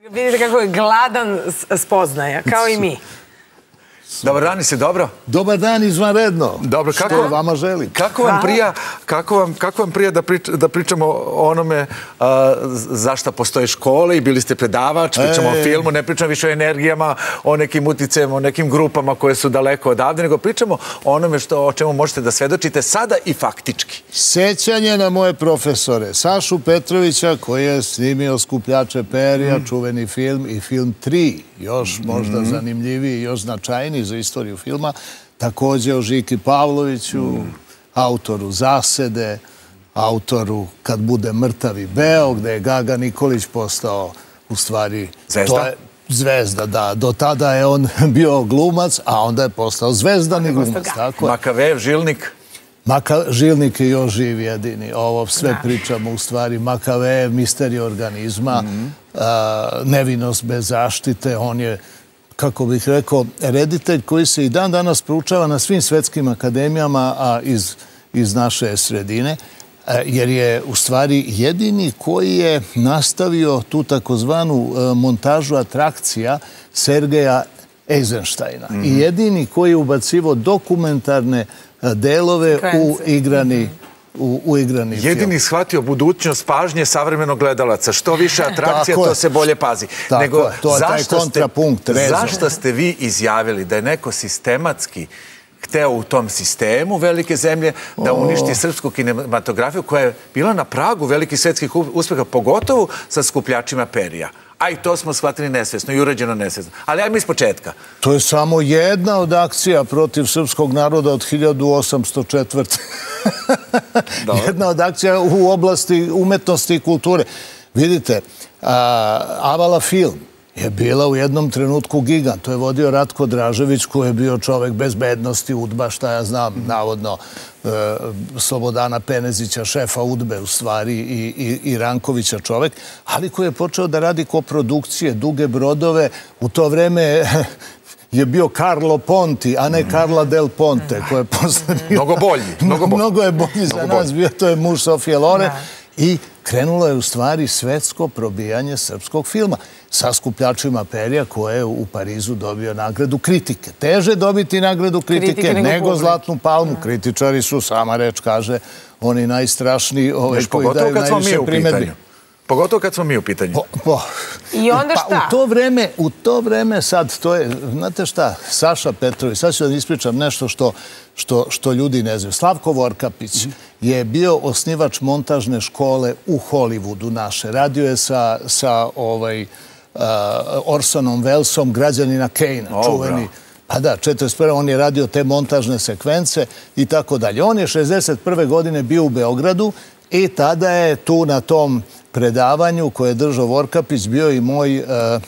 Vidite kako je gladan spoznaja, kao i mi. Dobar dan, si dobro? Dobar dan, izvanredno. Dobro, što vama želim. Kako vam prija da pričamo o onome zašto postoje škole i bili ste predavač, pričamo o filmu, ne pričamo više o energijama, o nekim uticajima, o nekim grupama koje su daleko odavde, nego pričamo o onome o čemu možete da svedočite sada i faktički. Sećanje na moje profesore, Sašu Petrovića koji je snimio Skupljače perja, čuveni film, i film 3, još možda zanimljiviji, još značajniji za istoriju filma, također o Žiki Pavloviću, autoru Zasede, autoru Kad bude mrtav i beo, gde je Gaga Nikolić postao u stvari zvezda, da. Do tada je on bio glumac, a onda je postao zvezdani glumac. Makavejev, Žilnik? Žilnik je još živ jedini. Ovo sve pričamo u stvari. Makavejev, Misterij organizma, Nevinost bez zaštite, on je, kako bih rekao, reditelj koji se i dan danas proučava na svim svetskim akademijama, a iz naše sredine, jer je u stvari jedini koji je nastavio tu takozvanu montažu atrakcija Sergeja Eizenštajna. I jedini koji je ubacivo dokumentarne delove u igrani film. Jedini shvatio budućnost pažnje savremenog gledalaca. Što više atrakcija, to se bolje pazi. Nego, to je taj kontrapunkt. Zašto ste vi izjavili da je neko sistematski hteo u tom sistemu velike zemlje da uništi srpsku kinematografiju koja je bila na pragu velikih svetskih uspeha, pogotovo sa Skupljačima perja? A i to smo shvatili nesvesno i urađeno nesvesno. Ali ajmo iz početka. To je samo jedna od akcija protiv srpskog naroda od 1804. Jedna od akcija u oblasti umetnosti i kulture. Vidite, Avala film je bila u jednom trenutku gigant. To je vodio Ratko Dražević, koji je bio čovek bezbednosti, udba, šta ja znam, navodno Slobodana Penezića, šefa udbe u stvari, i Rankovića čovek, ali koji je počeo da radi koprodukcije, duge brodove. U to vreme je bio Carlo Ponti, a ne Carla Del Ponte, koji je posle bio... Mnogo bolji. Mnogo je bolji za nas bio, to je muž Sofije Loren. I krenulo je u stvari svetsko probijanje srpskog filma sa Skupljačima perja, koje je u Parizu dobio nagradu kritike. Teže dobiti nagradu kritike nego Zlatnu palmu. Kritičari su, sama reč kaže, oni najstrašniji koji daju najviše primedbi. Pogotovo kad smo mi u pitanju. I onda šta? U to vreme sad, to je, znate šta, Saša Petrović, sad ću da ispričam nešto što ljudi ne znaju. Slavko Vorkapić je bio osnivač montažne škole u Hollywoodu naše. Radio je sa Orsonom Wellesom, Građanina Kejna, čuveni. Pa da, 1941. on je radio te montažne sekvence i tako dalje. On je 1961. godine bio u Beogradu i tada je tu na tom predavanju koje je držao Vorkapić bio i moj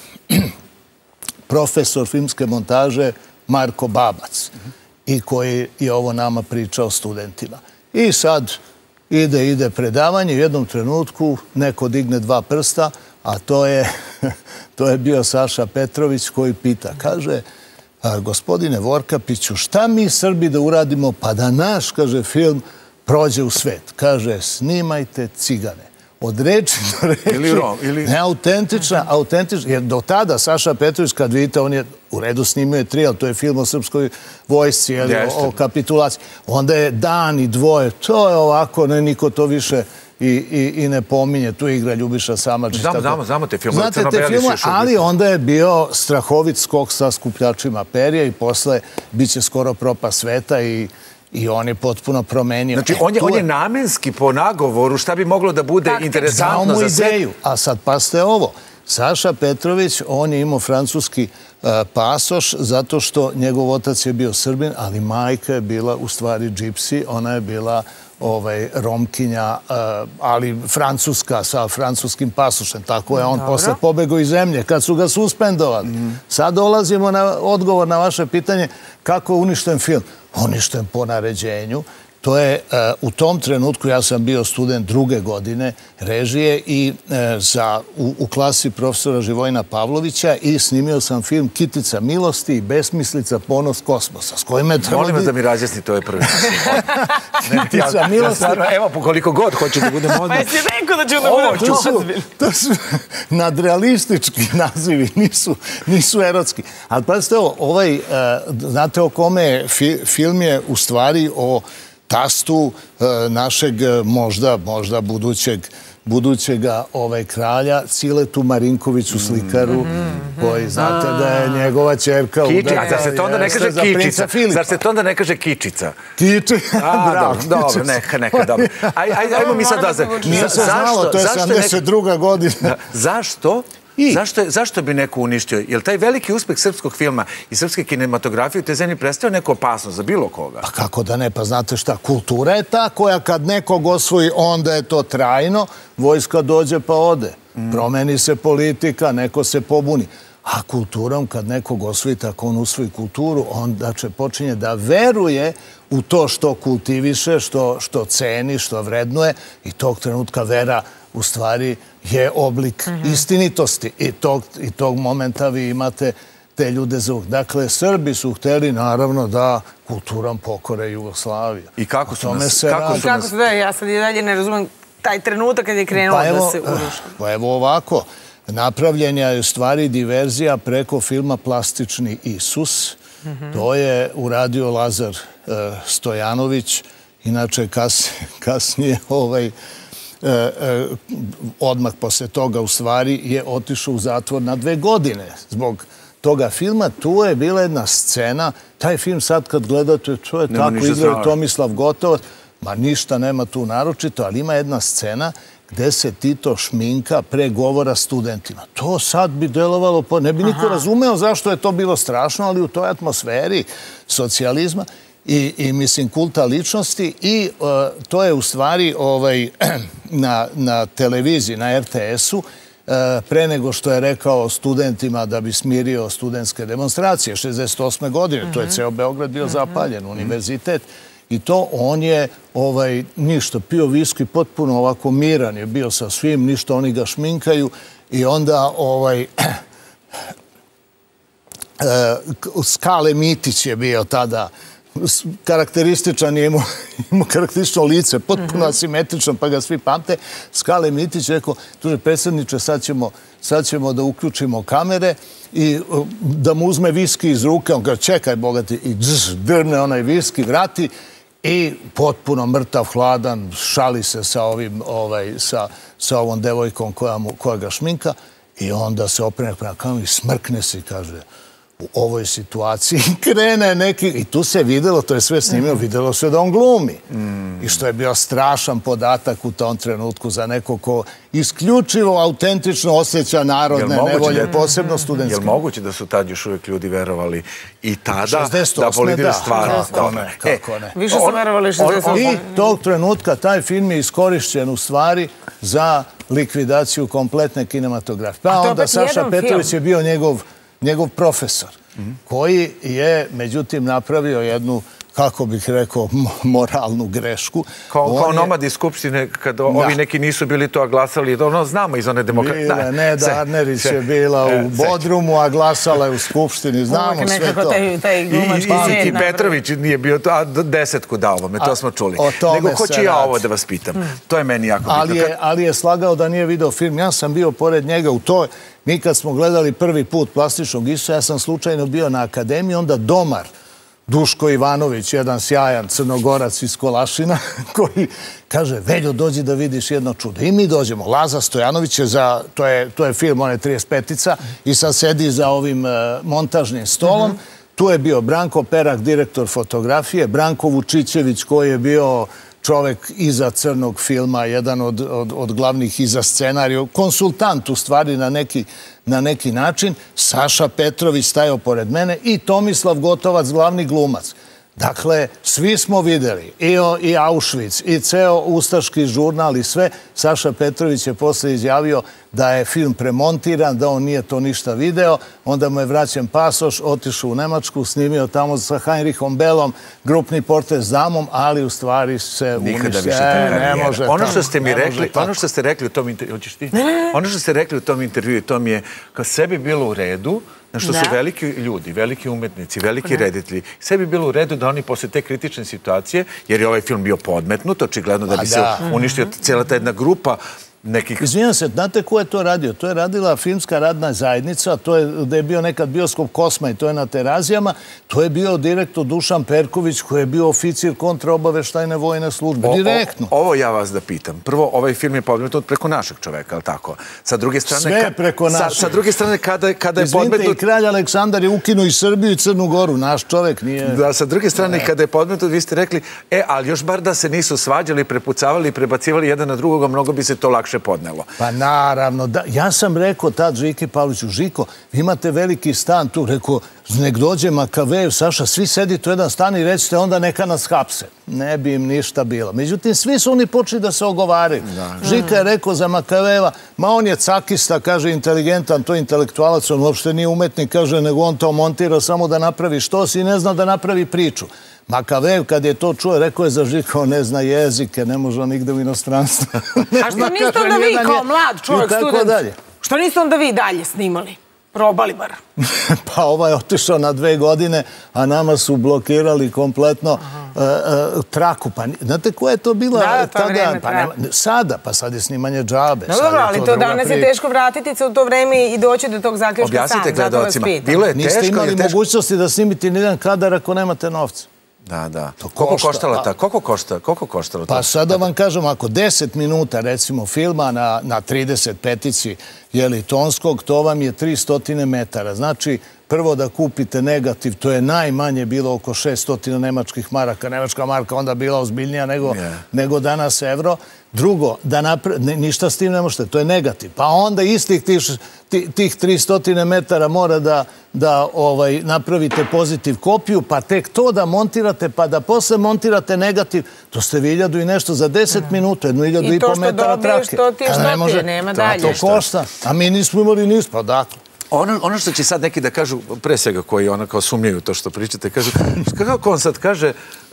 profesor filmske montaže Marko Babac, i koji je ovo nama pričao studentima. I sad ide predavanje, u jednom trenutku neko digne dva prsta, a to je bio Saša Petrović koji pita, kaže, gospodine Vorkapiću, šta mi Srbi da uradimo pa da naš, kaže, film prođe u svet? Kaže, snimajte cigane. Od reči do reči, neautentična, jer do tada Saša Petrović, kad vidite, on je u redu snimio 3, ali to je film o srpskoj vojsci, o kapitulaciji. Onda je dan i dvoje, to je ovako, niko to više i ne pominje, tu igra Ljubiša Samardžić. Znamo te filmove. Znate te filmove, ali onda je bio strahovit skok sa Skupljačima perja i posle biće skoro propast sveta i on je potpuno promenio. Znači, on je namenski po nagovoru, šta bi moglo da bude interesantno za sve? Ideju. A sad paste ovo. Saša Petrović, on je imao francuski pasoš zato što njegov otac je bio Srbin, ali majka je bila u stvari džipsi, ona je bila Romkinja, ali francuska sa francuskim pasošem. Tako je on posle pobegao iz zemlje kad su ga suspendovali. Sad dolazimo na odgovor na vaše pitanje kako je uništen film. Uništen po naređenju. To je, u tom trenutku ja sam bio student 2. godine režije i u klasi profesora Živojina Pavlovića i snimio sam film Kitica milosti i besmislica ponos kosmosa, s kojim je trebalo... Molim vas da mi razjasnite ovaj prvi. Kitica milosti... Evo, koliko god hoće da budemo odmah. Pa jesi rekao da ću da budem ozbiljno? To su nadrealistički nazivi, nisu erotski. Ali pazite ovo, znate o kome film je u stvari o tastu našeg možda budućeg kralja, Ciletu Marinkoviću slikaru, koji znate da je njegova ćerka udata. Zar se to onda ne kaže kičica? Zar se to onda ne kaže kičica? Kičica, bravo. Dobro, neka, dobro. Ajmo mi sad da... Nije se znalo, to je 72. godina. Zašto? Zašto bi neko uništio? Je li taj veliki uspeh srpskog filma i srpske kinematografije u te zemlji predstavio neku opasnost za bilo koga? Pa kako da ne, pa znate šta, kultura je ta koja kad nekog osvoji, onda je to trajno, vojska dođe pa ode. Promeni se politika, neko se pobuni. A kulturom, kad nekog osvoji, tako on usvoji kulturu, onda će počinje da veruje u to što kultiviše, što ceni, što vrednuje i tog trenutka vera u stvari je oblik istinitosti i tog momenta vi imate te ljude za uvijek. Dakle, Srbi su hteli naravno da kulturom pokore Jugoslaviju. I kako su nas... Kako su da, ja sad i dalje ne razumem taj trenutak kad je krenuo da se uruši. Pa evo ovako, napravljenja je u stvari diverzija preko filma Plastični Isus. To je uradio Lazar Stojanović, inače kasnije odmah posle toga u stvari je otišao u zatvor na 2 godine zbog toga filma. Tu je bila jedna scena, taj film sad kad gledate, to je tako igrao Tomislav Gotovac, ma ništa nema tu naročito, ali ima jedna scena gde se Tito šminka pre govora studentima. To sad bi delovalo, ne bi niko razumeo zašto je to bilo strašno, ali u toj atmosferi socijalizma i mislim kulta ličnosti i to je u stvari na televiziji, na RTS-u, pre nego što je rekao studentima da bi smirio studentske demonstracije 68. godine. To je ceo Beograd bio zapaljen, univerzitet. I to on je ništa, pio viski, potpuno ovako miran je bio sa svim, ništa, oni ga šminkaju i onda Skale Mitić je bio tada karakterističan, je imao karakteristično lice, potpuno asimetrično, pa ga svi pamte. Skale Mitić rekao, tuže, predsjedniče, sad ćemo da uključimo kamere i da mu uzme viski iz ruke. On kaže, čekaj, bogati, i drne onaj viski, vrati i potpuno mrtav, hladan, šali se sa ovom devojkom koja ga šminka i onda se oprene prema kameru i smrkne se i kaže, u ovoj situaciji krene neki... I tu se videlo, to je sve snimio, videlo se da on glumi. I što je bio strašan podatak u tom trenutku za neko ko isključivo, autentično osjeća narodne nevolje, posebno studentske. Je li moguće da su tad još uvijek ljudi verovali i tada da politička stvarnost? Kako ne. Više su verovali 68. I tog trenutka taj film je iskorišćen u stvari za likvidaciju kompletne kinematografije. Pa onda Saša Petrović je bio njegov profesor, koji je, međutim, napravio jednu, kako bih rekao, moralnu grešku. Kao nomad iz Skupštine, kad ovi neki nisu bili to, a glasali, znamo iz one demokratije. Neda Arnerić je bila u Bodrumu, a glasala je u Skupštini, znamo sve to. I Petrović nije bio to, a 10 dao ovome, to smo čuli. Nego hoću ja ovo da vas pitam. To je meni jako bitno. Ali je slagao da nije video film. Ja sam bio pored njega u toj... Mi kad smo gledali prvi put Plastičnog Isusa, ja sam slučajno bio na akademiji, onda domar Duško Ivanović, jedan sjajan Crnogorac iz Kolašina, koji kaže, Veljo, dođi da vidiš jedno čudo. I mi dođemo. Laza Stojanović je to je film, on je 35-ica, i sad sedi za ovim montažnim stolom. Tu je bio Branko Perak, direktor fotografije, Branko Vučićević, koji je bio čovek iza crnog filma, jedan od glavnih iza scenarija, konsultant u stvari na neki način, Saša Petrović stajao pored mene i Tomislav Gotovac, glavni glumac. Dakle, svi smo videli, i Auschwitz, i ceo ustaški žurnal i sve. Saša Petrović je posle izjavio, da je film premontiran, da on nije to ništa video. Onda mu je vraćen pasoš, otišao u Nemačku, snimio tamo sa Heinrichom Bellom grupni portret s damom, ali u stvari se uništio. Ne može tako. Ono što ste rekli u tom intervju, hoćeš ti? Ono što ste rekli u tom intervju, to mi je kao sebi bilo u redu, što su veliki ljudi, veliki umetnici, veliki reditelji. Sve bi bilo u redu da oni posle te kritične situacije, jer je ovaj film bio podmetnut, očigledno da bi se uništio cijela ta jedna grupa nekih... Izvinjam se, znate ko je to radio? To je radila Filmska radna zajednica, to je gde je bio nekad bioskop Kosma i to je na Terazijama. To je bio direktor Dušan Perković koji je bio oficir kontraobaveštajne vojne službe. Direktno. Ovo ja vas da pitam. Prvo, ovaj film je podmetnut preko našeg čoveka, ali tako? Sa druge strane... Sve preko našeg. Sa druge strane, kada je podmetnut... Izvinite, i kralj Aleksandar je ukinuo i Srbiju i Crnu Goru. Naš čovek nije... Da, sa druge strane, kada je podmetnut, vi ste rekli, ali još bar da se nisu svađali, prepucavali i prebacivali jedan na drugoga, mnogo bi se to lakše podnelo. Pa naravno, ja sam rekao tad Žiki Pavliću, Žiko, vi imate veliki stan tu, rekao, nek dođe Makavejev, Saša, svi sedite u jedan stan i recite onda neka nas hapse. Ne bi im ništa bilo. Međutim, svi su oni počeli da se ogovaraju. Žika je rekao za Makavejeva, ma on je cakista, kaže, inteligentan, to je intelektualac, on uopšte nije umetnik, kaže, nego on to montira samo da napravi štos i ne zna da napravi priču. Makavejev, kad je to čuo, rekao je za Žika, on ne zna jezike, ne može nigde u inostranstvu. A što niste onda vi kao mlad čovjek, student, što niste onda vi dalje snimali? Probali bar. Pa ovaj je otišao na 2 godine, a nama su blokirali kompletno traku. Pa znate koja je to bila tada? Sada, pa sad je snimanje džabe. Dobro, ali to danas je teško vratiti se u to vreme i doći do tog zaključka sam. Objasnite gledalcima. Niste imali mogućnosti da snimite nijedan kadar ako nemate novca. Da. Koliko koštalo to? Pa sad da vam kažem, ako 10 minuta recimo filma na 35-ici tonskog, to vam je 300 metara. Znači, prvo da kupite negativ, to je najmanje bilo oko 600 nemačkih maraka. Nemačka marka onda bila ozbiljnija nego danas evro. Drugo, ništa s tim ne možete, to je negativ. Pa onda istih tih 300 metara mora da napravite pozitiv kopiju, pa tek to da montirate, pa da posle montirate negativ. To ste 1000 i nešto za 10 minuta, 1500 metara trake. I to što dobiješ, to ti je, nema dalje. To košta, a mi nismo imali ništa, pa dakle. Ono što će sad neki da kažu, pre svega koji ono kao sumnjaju to što pričate, kažu, kako on sad kaže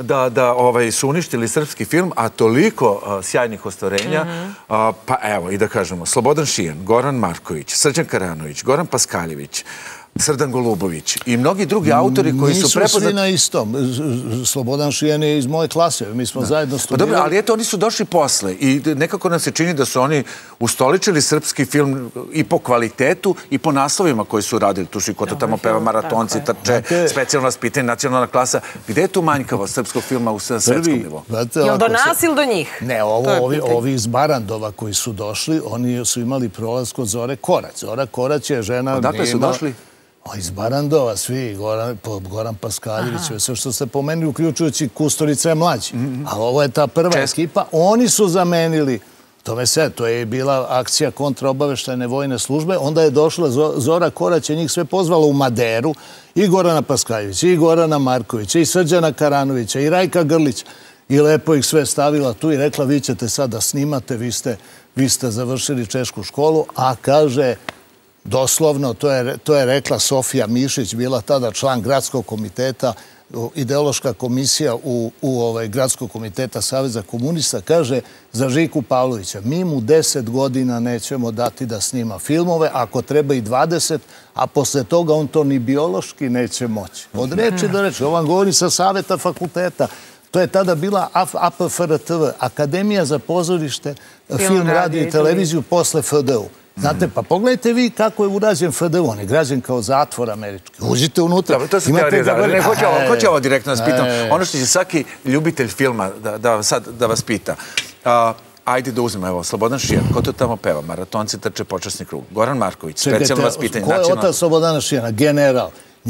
da su uništili srpski film, a toliko sjajnih ostvarenja, pa evo i da kažemo, Slobodan Šijan, Goran Marković, Srđan Karanović, Goran Paskaljević, Srdan Golubović i mnogi drugi autori koji su prepoznati... Nisu svi na istom. Slobodan Šijan je iz moje klase. Mi smo zajedno studirali. Dobro, ali eto, oni su došli posle i nekako nam se čini da su oni ustoličili srpski film i po kvalitetu i po naslovima koji su radili. Tu su ko to tamo peva, Maratonci, Trče, Specijalno vaspitanje, Nacionalna klasa. Gde je tu manjkavo srpskog filma u svetskom nivou? Jel do nas ili do njih? Ne, ovi iz Barandova koji su došli, oni su imali prolaz kod Zore Korać. Zora Korać je žena... Odakle su došli? Iz Barandova, svi, Goran Paskaljević, sve što ste pomenuli, uključujući Kusturica je mlađi. Ali ovo je ta prva ekipa. Oni su zamenili, to je bila akcija kontraobaveštajne vojne službe, onda je došla Zora Korać, je njih sve pozvala u Maderu, i Gorana Paskaljevića, i Gorana Markovića, i Srđana Karanovića, i Rajka Grlića. I lepo ih sve stavila tu i rekla, vi ćete sad da snimate, vi ste završili češku školu, a kaže... Doslovno, to je rekla Sofija Mišić, bila tada član gradskog komiteta, ideološka komisija u gradskog komiteta Saveza komunista, kaže za Žiku Pavlovića, mi mu 10 godina nećemo dati da snima filmove, ako treba i 20, a posle toga on to ni biološki neće moći. Od reči do reči, ovo vam govori sa saveta fakulteta. To je tada bila APFRTV, Akademija za pozorište, film, radio i televiziju posle FDU. Znate, pa pogledajte vi kako je urađen FDU, on je građen kao zatvor američki. Uđite unutra. To se teorije. Hoće ovo direktno vas pitam. Ono što će svaki ljubitelj filma da vas pita. Ajde da uzmemo, evo, Slobodan Šijan, ko to tamo peva? Maratonci, Trče, Počasni krug. Goran Marković, Specijalno vaspitanje. Ko je otac Slobodana Šijana? General.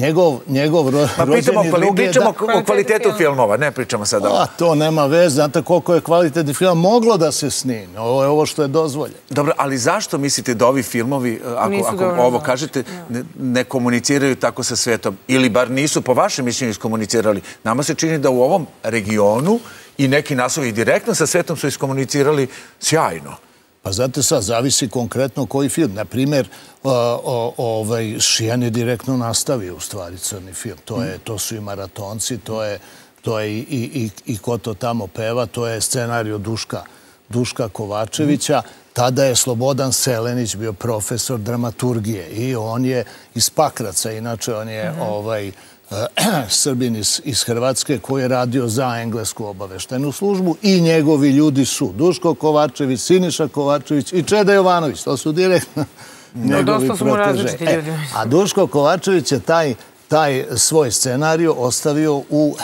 Njegov rođeni drug je... Pričamo o kvalitetu filmova, ne pričamo sada ovo. To nema veze, znate koliko je kvalitetni film moglo da se snimi. Ovo je ovo što je dozvoljeno. Dobro, ali zašto mislite da ovi filmovi, ako ovo kažete, ne komuniciraju tako sa svetom? Ili bar nisu po vašem mišljenju iskomunicirali? Nama se čini da u ovom regionu i neki naslovi direktno sa svetom su iskomunicirali sjajno. Pa znate sad, zavisi konkretno koji film. Naprimjer, Šijan je direktno nastavio u stvari crni film. To su i Maratonci, to je i Ko to tamo peva, to je scenarij Duška Kovačevića. Tada je Slobodan Selenić bio profesor dramaturgije i on je iz Pakraca, inače on je Srbin iz Hrvatske koji je radio za englesku obaveštajnu službu i njegovi ljudi su Duško Kovačević, Siniša Kovačević i Čeda Jovanović. To su direktno njegovi proteže. A Duško Kovačević je taj svoj scenarij ostavio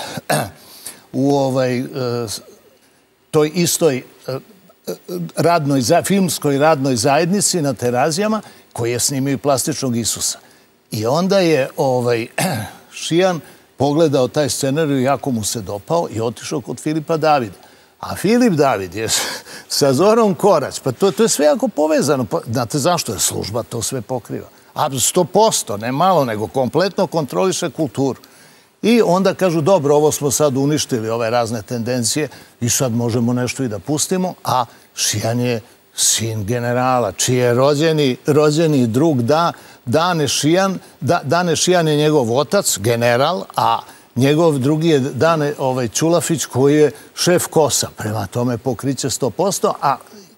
u toj istoj filmskoj radnoj zajednici na Terazijama koji je snimio i Plastičnog Isusa. I onda je Šijan pogledao taj scenarij, jako mu se dopao i otišao kod Filipa Davida. A Filip David je sa Zorom Korać, pa to je sve jako povezano. Znate zašto je služba, to sve pokriva. A 100%, ne malo, nego kompletno kontroliše kulturu. I onda kažu, dobro, ovo smo sad uništili, ove razne tendencije i sad možemo nešto i da pustimo, a Šijan je sin generala, čiji je rođeni drug Dane Šijan je njegov otac, general, a njegov drugi je Dane Ćulafić koji je šef KOS-a. Prema tome pokriće 100%, a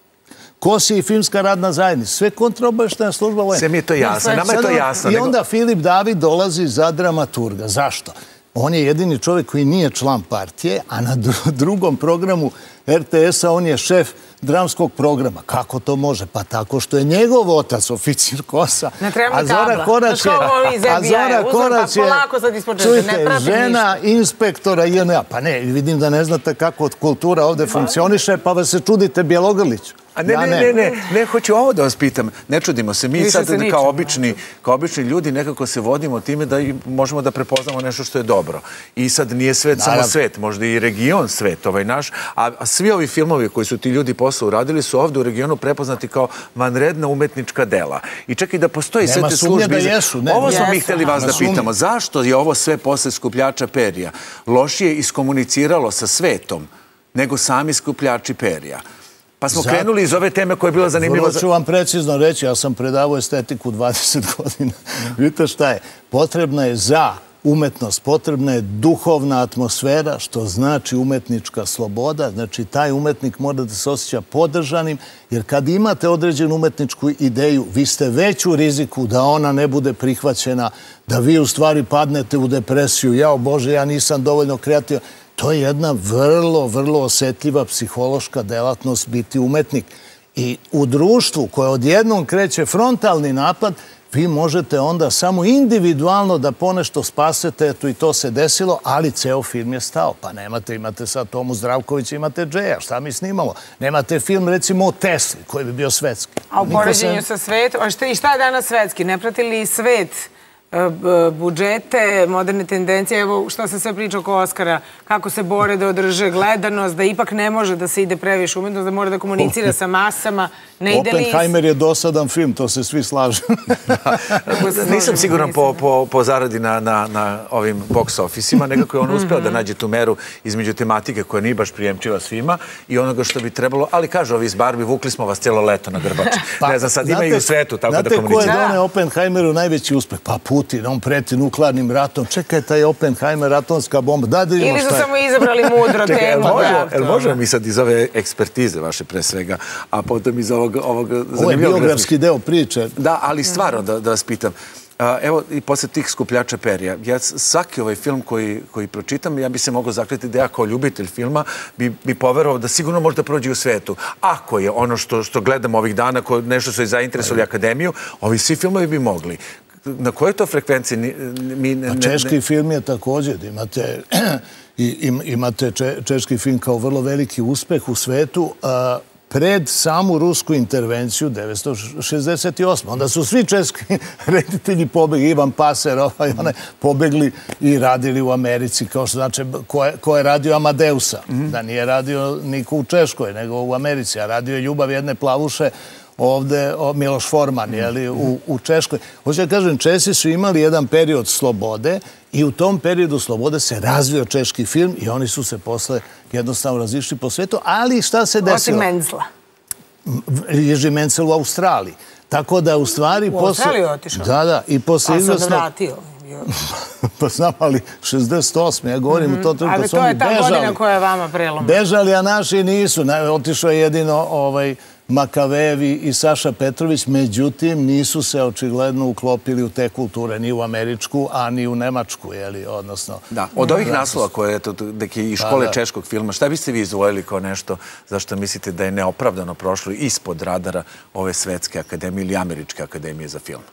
KOS je i filmska radna zajednica. Sve kontraobaveštajna služba vojna. Sve mi je to jasno, nama je to jasno. I onda Filip David dolazi za dramaturga. Zašto? On je jedini čovjek koji nije član partije, a na drugom programu RTS-a on je šef dramskog programa. Kako to može? Pa tako što je njegov otac oficir KOS-a. Ne treba mi tabla. Zora Korać je, čujte, žena inspektora JNA. Pa ne, vidim da ne znate kako kultura ovdje funkcioniše, pa vas se čudite Bjelogrliću. A ne, hoću ovo da vas pitam. Ne čudimo se. Mi sad kao obični ljudi nekako se vodimo time da možemo da prepoznamo nešto što je dobro. I sad nije svet samo svet, možda i region svet ovaj naš, a svi ovi filmovi koji su ti ljudi posao uradili su ovdje u regionu prepoznati kao vanredna umetnička dela. I čak i da postoji sve te službe. Ovo smo mi htjeli vas da pitamo. Zašto je ovo sve posle Skupljača perja lošije iskomuniciralo sa svetom nego sami skupljači perja? Pa smo krenuli iz ove teme koja je bila zanimljiva. Vrlo ću vam precizno reći, ja sam predavao estetiku 20 godina. Vidite šta je? Potrebna je za umetnost, potrebna je duhovna atmosfera, što znači umetnička sloboda. Znači, taj umetnik mora da se osjeća podržanim, jer kad imate određenu umetničku ideju, vi ste već u riziku da ona ne bude prihvaćena, da vi u stvari padnete u depresiju. Jao Bože, ja nisam dovoljno kreativan. To je jedna vrlo, vrlo osjetljiva psihološka delatnost biti umetnik. I u društvu koje odjednom kreće frontalni napad, vi možete onda samo individualno da ponešto spasete, eto i to se desilo, ali ceo film je stao. Pa imate sad Tomu Zdravkovića, imate Džeja, šta mi snimalo? Nemate film, recimo, o Tesli, koji bi bio svetski. A u poređenju sa svetom, i šta je danas svetski? Ne prati li svet budžete, moderne tendencije, evo što se sve priča oko Oskara, kako se bore da održe gledanost, da ipak ne može da se ide previše umetnost, da mora da komunicira sa masama, ne ide li... Oppenheimer je dosadan film, to se svi slažu. Nisam siguran po zaradi na ovim box ofisima, nekako je on uspeo da nađe tu meru između tematike koja nije baš prijemčiva svima i onoga što bi trebalo, ali kaže ovi iz Barbie, vukli smo vas cijelo leto na grbači. Ne znam, sad ima i u svetu tako da komunicira. Znate ko je doneo Oppenheimeru najveći uspeh? Pa Putin, on preti nuklearnim ratom. Čekaj, taj Oppenheimer, atomska bomba. Ili su samo izabrali mudro temu. Možemo mi sad iz ove ekspertize vaše pre svega, a potom iz ovog zanimljivog... Ovo je biografski deo priče. Da, ali stvarno da vas pitam. Evo, i posle tih Skupljača perja, ja svaki ovaj film koji pročitam, ja bi se mogao zakleti da ja kao ljubitelj filma bi poverovao da sigurno može da prođe u svetu. Ako je ono što gledamo ovih dana, nešto su i zainteresovali akademiju, ovi svi filmovi bi mogli. Na kojoj to frekvenciji? Češki film je također. Imate češki film kao vrlo veliki uspeh u svetu pred samu rusku intervenciju 1968. Onda su svi česki reditelji pobegli, Ivan Paser, pobegli i radili u Americi, kao što znači ko je radio Amadeusa. Da nije radio niko u Češkoj, nego u Americi, a radio je Ljubav jedne plavuše ovdje Miloš Forman, u Češkoj. Hoću da kažem, Česi su imali jedan period slobode i u tom periodu slobode se razvio češki film i oni su se posle jednostavno razišli po svetu, ali šta se desilo? Osim Menzla. Jerzy Menzel u Australiji. Tako da, u stvari... U Australiju otišao? Da. I posle izvesno... A sad vratio? Pa znam, ali 68. Ja govorim u to trenutku ali to je ta godina koja je vama prelomila. Bežali, a naši nisu. Otišao je jedino Makavejevi i Saša Petrović, međutim nisu se očigledno uklopili u te kulture, ni u američku, a ni u nemačku, odnosno... Da, od ovih naslova koje, deke iz škole češkog filma, šta biste vi izdvojili kao nešto zašto mislite da je neopravdano prošlo ispod radara ove Svetske akademije ili Američke akademije za film?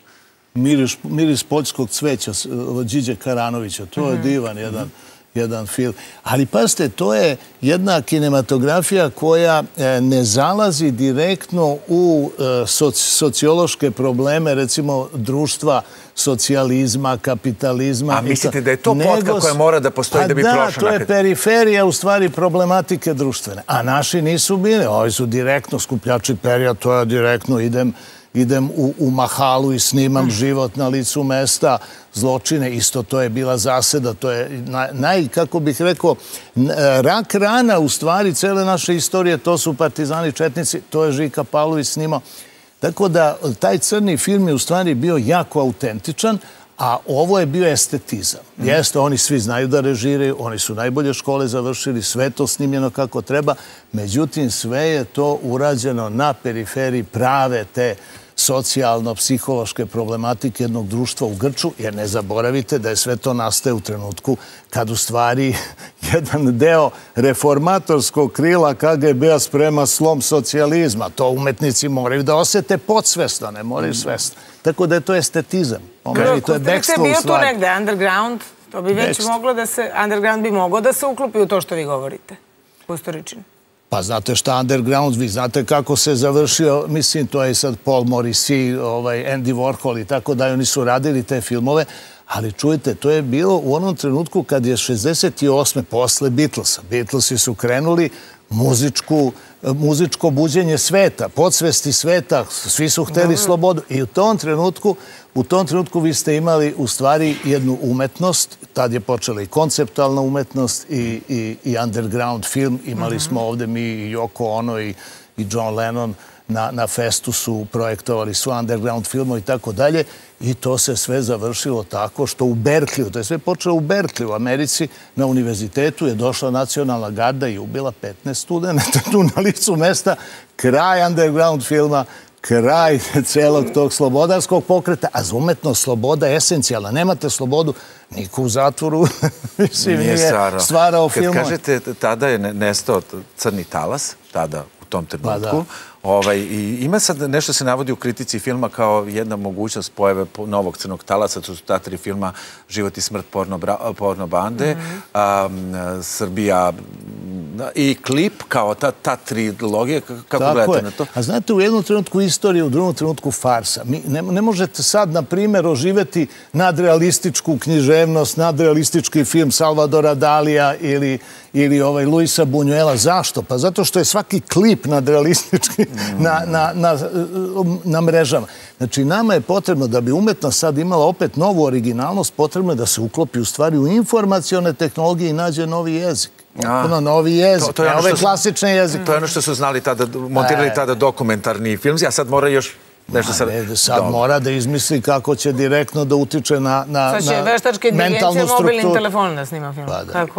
Miris poljskog cveća od Điđe Karanovića. To je divan jedan film. Ali pazite, to je jedna kinematografija koja ne zalazi direktno u sociološke probleme, recimo društva, socijalizma, kapitalizma. A mislite da je to potka koja mora da postoji da bi prošla? Da, to je periferija u stvari problematike društvene. A naši nisu bili. Ovi su direktno skupljači perija, to je direktno idem u mahalu i snimam život na licu mesta, zločine, isto to je bila zaseda, to je kako bih rekao, rak rana u stvari cele naše istorije, to su partizani četnici, to je Žika Pavlović snimao. Tako da taj crni film je u stvari bio jako autentičan, a ovo je bio estetizam. Jeste, oni svi znaju da režiraju, oni su najbolje škole završili, sve to snimljeno kako treba, međutim sve je to urađeno na periferiji prave te socijalno-psihološke problematike jednog društva u grču, jer ne zaboravite da je sve to nastaje u trenutku kad u stvari jedan deo reformatorskog krila KGB-a sprema slom socijalizma. To umetnici moraju da osete podsvesno, ne moraju svesno. Tako da je to estetizam. To je bekstvo u bio stvari. tu negde, underground, to bi već moglo da se, underground bi mogao da se uklopi u to što vi govorite, Kusturičin. Pa znate šta underground, vi znate kako se završio, mislim, to je sad Paul Morrissey, Andy Warhol i tako da, oni su radili te filmove, ali čujte, to je bilo u onom trenutku kad je 68. posle Beatlesa. Beatlesi su krenuli muzičko buđenje sveta, podsvesti sveta, svi su hteli slobodu i u tom trenutku vi ste imali u stvari jednu umetnost, tad je počela i konceptualna umetnost i underground film, imali smo ovde mi i Yoko Ono i John Lennon na festu su projektovali su underground filmove i tako dalje i to se sve završilo tako što u Berkliju, to je sve počelo u Berkliju, u Americi, na univerzitetu je došla nacionalna garda i ubila 15 studenta tu na licu mesta, kraj underground filma, kraj celog tog slobodarskog pokreta, a za umetnost sloboda je esencijalna. Nemate slobodu, niko u zatvoru nije stvarao filmove. Kad kažete, tada je nestao Crni talas, tada u tom trenutku. Ima sad nešto se navodi u kritici filma kao jedna mogućnost pojave novog Crnog talasa, to su ta tri filma Život i smrt porno bande, Srbija i Klip, kao ta trilogija, kako gledate na to? A znate, u jednom trenutku istorije, u drugom trenutku farsa. Ne možete sad, na primjer, oživeti nadrealističku književnost, nadrealistički film Salvadora Dalija ili Luisa Buñuela. Zašto? Pa zato što je svaki klip nadrealistički na mrežama. Znači, nama je potrebno da bi umetnost sad imala opet novu originalnost, potrebno je da se uklopi u stvari u informacione tehnologije i nađe novi jezik. Novi jezik, ove klasične jezike. To je ono što su znali tada, montirali tada dokumentarni film, a sad mora još nešto sad mora da izmisli kako će direktno da utiče na mentalnu strukturu. Sad će veštačka inteligencija mobilnim telefonom da snima film.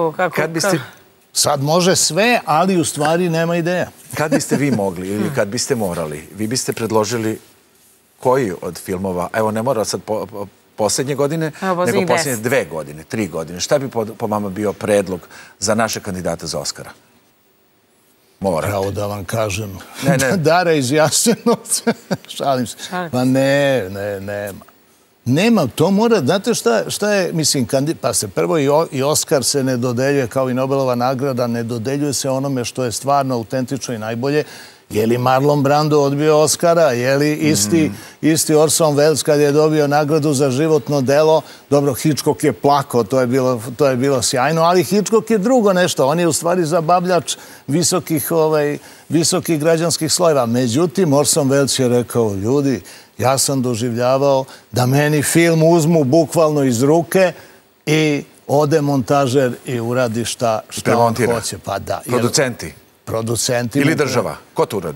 Sad može sve, ali u stvari nema ideja. Kad biste vi mogli ili kad biste morali, vi biste predložili koji od filmova, evo ne mora sad posljednje godine, nego posljednje 2 godine, 3 godine. Šta bi po vama bio predlog za naše kandidate za Oskara? Mora. Pravo da vam kažem. Dara iz Jasenovca. Šalim se. Pa nema. Nema, to mora, znate šta je, mislim, pa se prvo i Oskar se ne dodeljuje kao i Nobelova nagrada, ne dodeljuje se onome što je stvarno autentično i najbolje. Je li Marlon Brando odbio Oskara? Je li isti Orson Welles kad je dobio nagradu za životno delo? Dobro, Hitchcock je plakao, to je bilo sjajno, ali Hitchcock je drugo nešto. On je u stvari zabavljač visokih građanskih slojeva. Međutim, Orson Welles je rekao, ljudi, ja sam doživljavao da meni film uzmu bukvalno iz ruke i ode montažer i uradi šta on hoće. Producenti? Producenti. Ili država? Ko to uradi?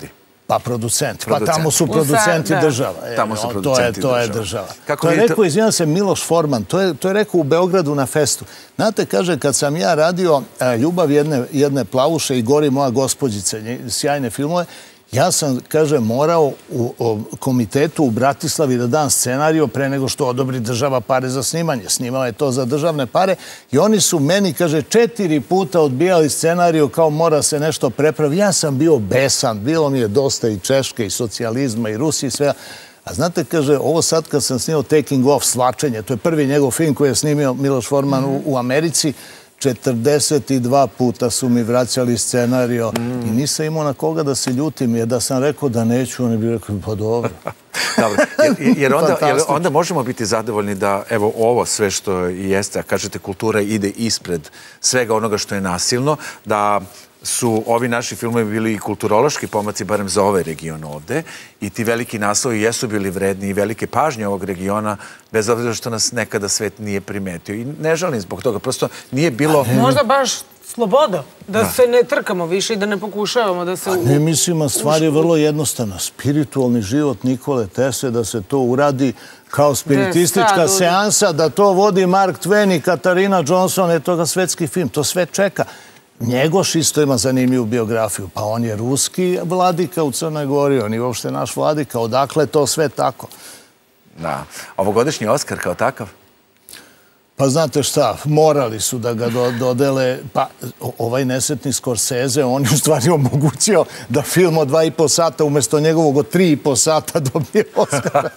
Pa producent. Pa tamo su producenti država. Tamo su producenti država. To je država. To je rekao, izvinjam se, Miloš Forman. To je rekao u Beogradu na festu. Znate, kaže, kad sam ja radio Ljubav jedne plavuše i Gori moja gospođica, sjajne filmove, ja sam, kaže, morao u komitetu u Bratislavi da dam scenariju pre nego što odobri država pare za snimanje. Snimao je to za državne pare i oni su meni, kaže, 4 puta odbijali scenariju kao mora se nešto prepraviti. Ja sam bio besan, bilo mi je dosta i Češke i socijalizma i Rusije i sve. A znate, kaže, ovo sad kad sam snimao Taking Off, Svlačenje, to je prvi njegov film koji je snimio Miloš Forman u Americi, 42 puta su mi vraćali scenario i nisam imao na koga da se ljutim, jer da sam rekao da neću, oni bi rekli, pa dobro. Dobro, jer onda možemo biti zadovoljni da, evo, ovo sve što jeste, a kažete, kultura ide ispred svega onoga što je nasilno, da su ovi naši filmovi bili i kulturološki pomaci, barem za ovaj region ovde, i ti veliki naslovi jesu bili vredni i velike pažnje ovog regiona, bez obzira što nas nekada svet nije primetio. I ne žalim zbog toga, prosto nije bilo... Možda baš sloboda, da se ne trkamo više i da ne pokušavamo da se... Ne mislim, stvar je vrlo jednostavna. Spiritualni život Nikole Tesle, da se to uradi kao spiritistička seansa, da to vodi Mark Twain i Katarina Johnson, je toga svetski film, to sve čeka. Njegoš isto ima zanimljivu biografiju. Pa on je ruski vladika u Crnoj Gori, on je uopšte naš vladika. Odakle to sve tako? Da. Ovogodišnji Oskar kao takav? Pa znate šta, morali su da ga dodele. Pa ovaj nesretni Scorsese, on je u stvari omogućio da film od 2,5 sata umjesto njegovog od 3,5 sata dobije Oskara.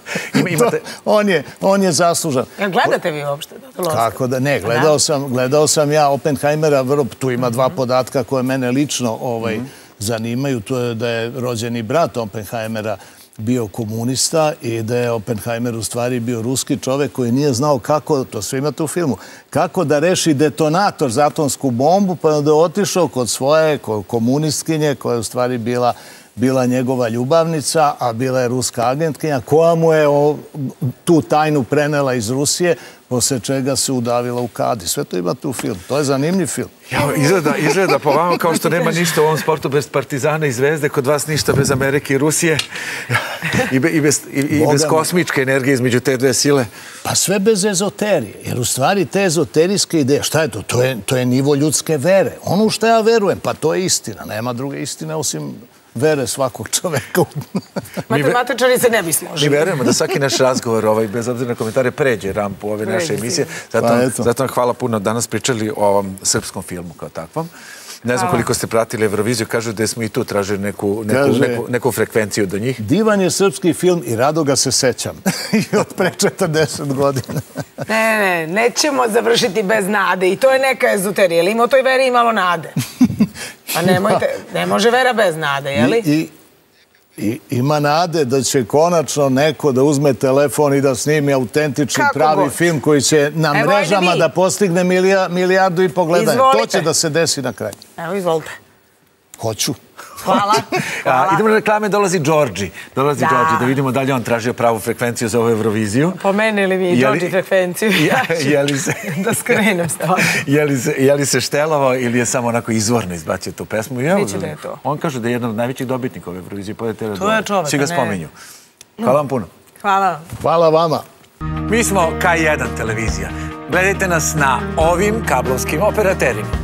On je zaslužan. Gledate vi uopšte? Kako da ne, gledao sam ja Oppenheimera, tu ima 2 podatka koje mene lično zanimaju. To je da je rođeni brat Oppenheimera bio komunista i da je Oppenheimer u stvari bio ruski čovek koji nije znao kako, to sve imate u filmu, kako da reši detonator za atomsku bombu, pa da je otišao kod svoje komunistkinje, koja je u stvari bila njegova ljubavnica, a bila je ruska agentkinja, koja mu je tu tajnu prenela iz Rusije, posle čega se udavila u kadi. Sve to imate u filmu. To je zanimljiv film. Izgleda po vama kao što nema ništa u ovom sportu bez Partizana i Zvezde, kod vas ništa bez Amerike i Rusije i bez kosmičke energije između te dve sile. Pa sve bez ezoterije, jer u stvari te ezoterijske ideje, šta je to? To je nivo ljudske vere. Ono u što ja verujem, pa to je istina. Nema druge istine osim vere svakog čoveka. Matematičari se ne bi složili. Mi verujemo da svaki naš razgovor, bez obzira na komentare, pređe rampu ove naše emisije. Zato vam hvala puno. Danas pričali o ovom srpskom filmu kao takvom. Ne znam koliko ste pratili Euroviziju, kažu da smo i tu tražili neku frekvenciju do njih. Divan je srpski film i rado ga se sećam. I od pre 40 godina. Ne, nećemo završiti bez nade i to je neka ezoterija. Ili ima o toj veri i malo nade? Pa nemojte, ne može vera bez nade, jeli? I ima nade da će konačno neko da uzme telefon i da snimi autentični pravi film koji će na mrežama da postigne 1,5 milijardu gledanja. To će da se desi na kraju. Evo, izvolite. Hoću. Hvala. Idemo na reklame, dolazi Đorđi. Da vidimo da li on tražio pravu frekvenciju za ovu Euroviziju. Pomenuli mi Đorđi frekvenciju. Da skrenem se. Je li se štelovao ili je samo onako izvorno izbacio tu pesmu? Biće da je to. On kaže da je jedan od najvećih dobitnika ove Eurovizije. To je čovek. Svi ga spominju. Hvala vam puno. Hvala. Hvala vama. Mi smo K1 televizija. Gledajte nas na ovim kablovskim operaterima.